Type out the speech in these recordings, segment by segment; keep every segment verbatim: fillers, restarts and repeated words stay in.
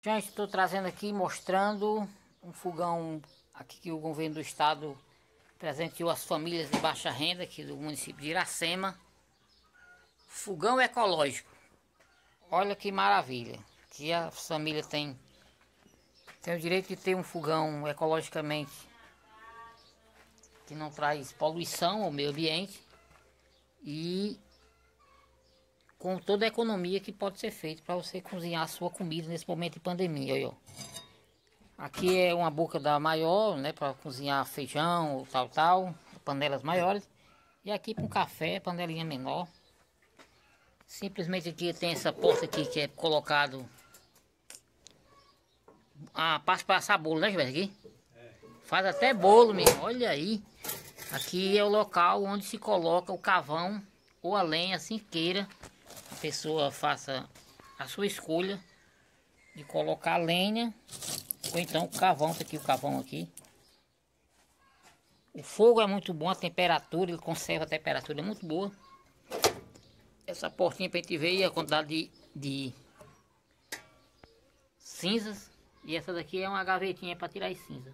Gente, estou trazendo aqui, mostrando um fogão aqui que o governo do estado presenteou as famílias de baixa renda aqui do município de Iracema. Fogão ecológico. Olha que maravilha. Que a família tem, tem o direito de ter um fogão ecologicamente que não traz poluição ao meio ambiente e com toda a economia que pode ser feita para você cozinhar a sua comida nesse momento de pandemia. Aí, ó. Aqui é uma boca da maior, né, para cozinhar feijão, tal, tal, panelas maiores. E aqui para um café, panelinha menor. Simplesmente aqui tem essa porta aqui que é colocado a parte para assar bolo, né, Gilberto? Aqui é. Faz até bolo mesmo, olha aí. Aqui é o local onde se coloca o carvão ou a lenha, assim queira. A pessoa faça a sua escolha de colocar a lenha ou então o carvão, tá aqui o carvão aqui. O fogo é muito bom, a temperatura, ele conserva a temperatura, é muito boa. Essa portinha pra gente ver a quantidade de, de cinzas. E essa daqui é uma gavetinha para tirar as cinzas.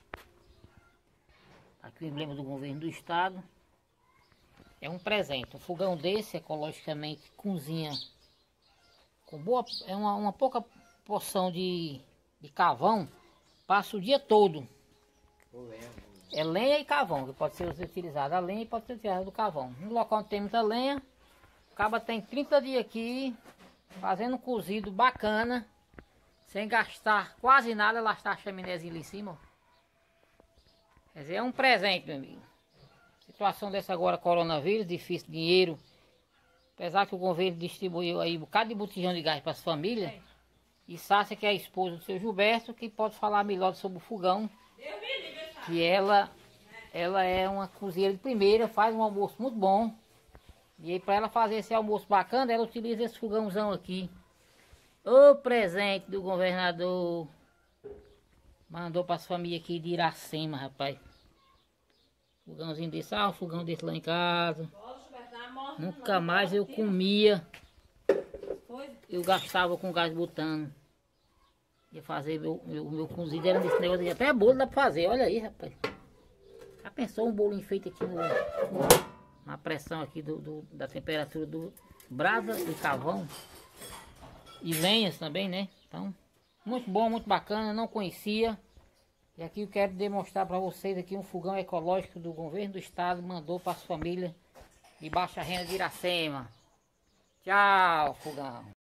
Aqui o emblema do governo do estado. É um presente. Um fogão desse, ecologicamente, cozinha com boa, é uma, uma pouca porção de, de carvão. Passa o dia todo. É lenha e carvão que pode ser utilizado. A lenha pode ser utilizada do carvão. No local onde tem muita lenha, o cabo tem trinta dias aqui, fazendo um cozido bacana, sem gastar quase nada. Lá está a chaminézinha ali em cima, ó. Quer dizer, é um presente, meu amigo. Situação dessa agora, coronavírus, difícil, dinheiro. Apesar que o governo distribuiu aí um bocado de botijão de gás para as famílias. É. E Sácia, que é a esposa do seu Gilberto, que pode falar melhor sobre o fogão. Que ela, ela é uma cozinheira de primeira, faz um almoço muito bom. E aí, para ela fazer esse almoço bacana, ela utiliza esse fogãozão aqui. O presente do governador. Mandou para as famílias aqui de Iracema, rapaz. Fogãozinho desse, ah, um fogão desse lá em casa. Nunca mais eu comia. Eu gastava com gás butano. Ia fazer meu, meu, meu cozido, era desse negócio. Até bolo dá para fazer, olha aí, rapaz. Já pensou um bolinho feito aqui no, no, na pressão aqui do, do, da temperatura do brasa e carvão. E lenhas também, né? Então, muito bom, muito bacana, não conhecia. E aqui eu quero demonstrar para vocês aqui um fogão ecológico do governo do estado, mandou para as famílias de baixa renda de Iracema. Tchau, fogão.